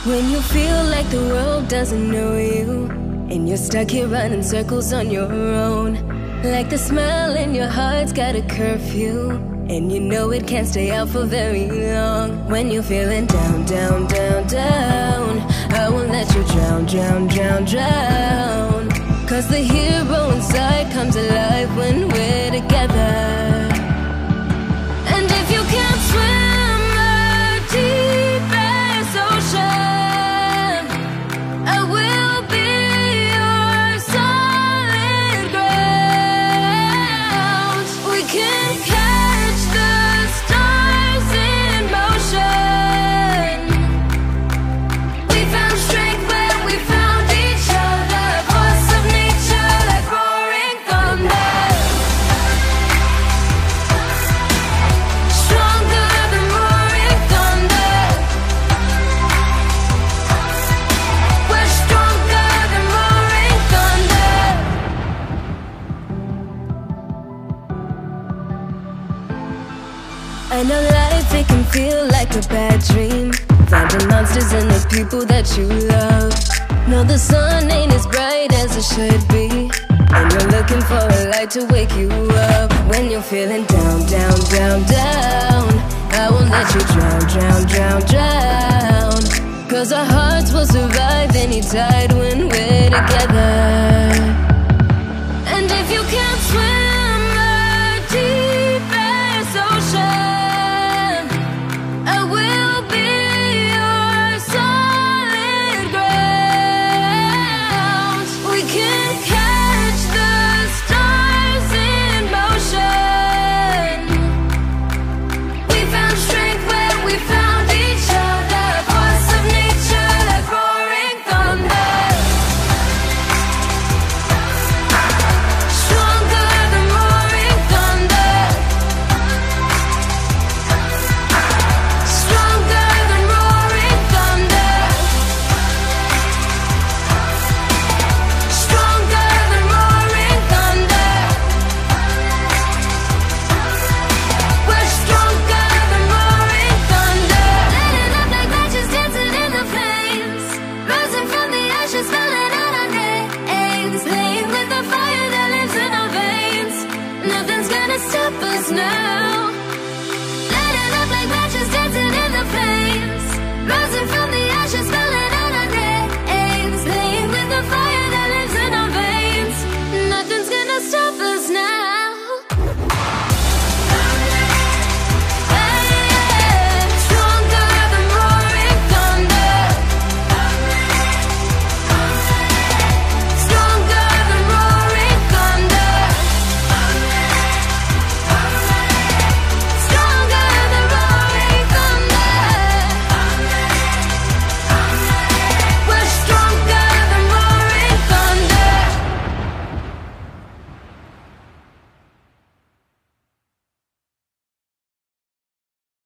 When you feel like the world doesn't know you, and you're stuck here running circles on your own, like the smile in your heart's got a curfew, and you know it can't stay out for very long. When you're feeling down, down, down, down, I won't let you drown, drown, drown, drown. Cause the hero inside comes alive when we're together. And if you can't swim the deepest ocean, I will be your solid ground. We can catch the stars in motion. We found strength when we found each other. Force of nature like roaring thunder. Stronger than roaring thunder. We're stronger than roaring thunder. I know life, it can feel like a bad dream, finding monsters in the people that you love. No, the sun ain't as bright as it should be, and you're looking for a light to wake you up. When you're feeling down, down, down, down, I won't let you drown, drown, drown, drown. Cause our hearts will survive any tide when we're together. And if you can't swim the deepest ocean, I will be your solid ground. We can catch the stars in motion. We found strength when we found each other. Force of nature like roaring thunder. Stronger than roaring thunder. Stronger than roaring thunder. Stronger than roaring thunder. We're stronger than roaring thunder. Lighting up like matches, dancing in the flames, rising from the ashes, spelling out our names, playing with the fire that lives in our veins. Nothing's gonna stop us now. Lighting up like matches, dancing in the flames, rising from